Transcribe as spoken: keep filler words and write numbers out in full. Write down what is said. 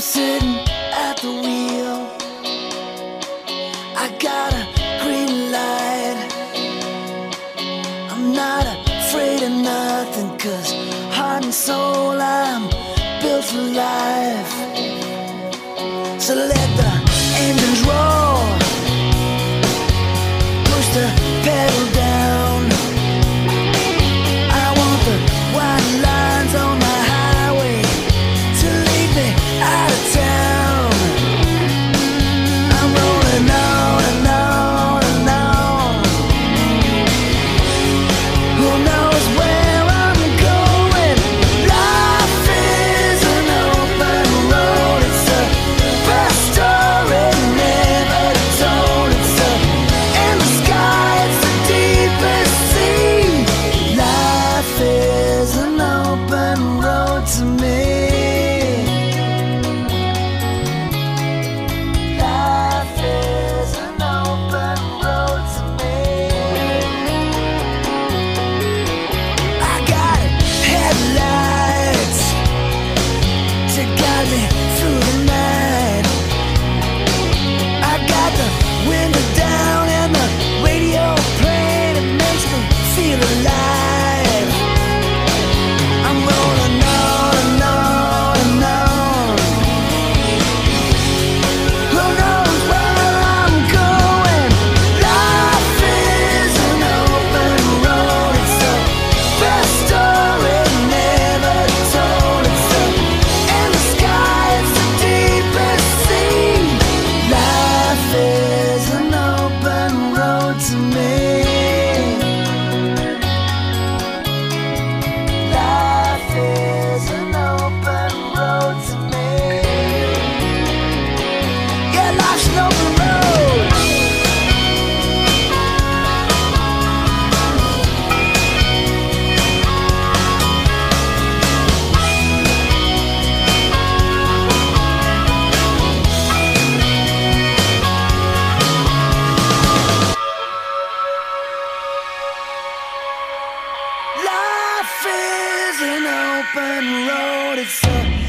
sitting at the wheel. I got a green light. I'm not afraid of nothing, 'cause heart and soul I'm built for life. So let the engines roar, push the pedal down. I want the white lines on my highway to lead me out of town. I'm rolling on and on and on. Who knows where I'm going? Life is an open road. It's a best story never told. It's a in the sky, it's the deepest sea. Life is an open road to me. Life is an open road to me. I got headlights to guide me through the night. I got the window down and the radio playing. It makes me feel alive. I'm rolling on and on and on. Who knows where I'm going? Life is an open road. It's the best story never told. It's the in the sky, it's the deepest sea. Life is an open road to me. Life is an open road to me. Yeah, life's an open road. Life is an open road. It's a